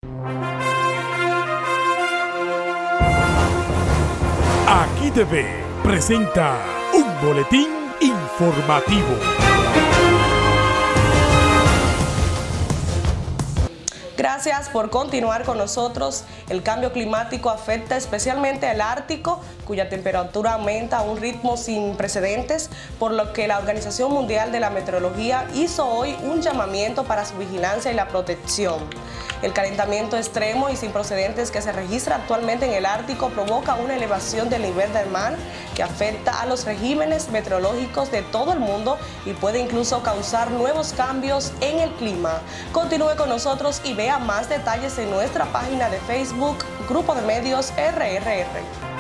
Aquí TV presenta un boletín informativo. Gracias por continuar con nosotros. El cambio climático afecta especialmente al Ártico, cuya temperatura aumenta a un ritmo sin precedentes, por lo que la Organización Mundial de la Meteorología hizo hoy un llamamiento para su vigilancia y la protección. El calentamiento extremo y sin precedentes que se registra actualmente en el Ártico provoca una elevación del nivel del mar que afecta a los regímenes meteorológicos de todo el mundo y puede incluso causar nuevos cambios en el clima. Continúe con nosotros y vea más detalles en nuestra página de Facebook, Grupo de Medios RRR.